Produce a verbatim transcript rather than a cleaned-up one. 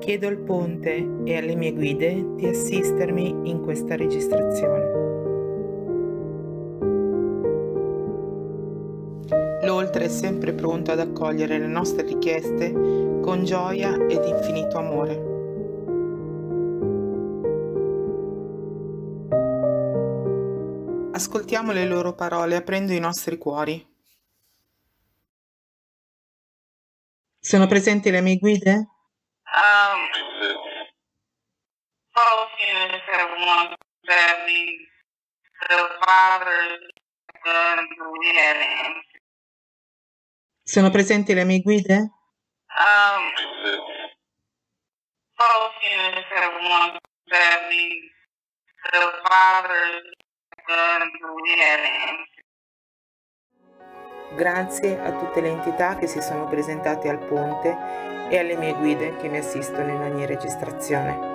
Chiedo al ponte e alle mie guide di assistermi in questa registrazione. L'Oltre è sempre pronto ad accogliere le nostre richieste con gioia ed infinito amore. Ascoltiamo le loro parole aprendo i nostri cuori. Sono presenti le mie guide? Um, both units have one family, the father and the Sono presenti le mie guide? Um, both units have one family, the father and the Grazie a tutte le entità che si sono presentate al ponte e alle mie guide che mi assistono in ogni registrazione.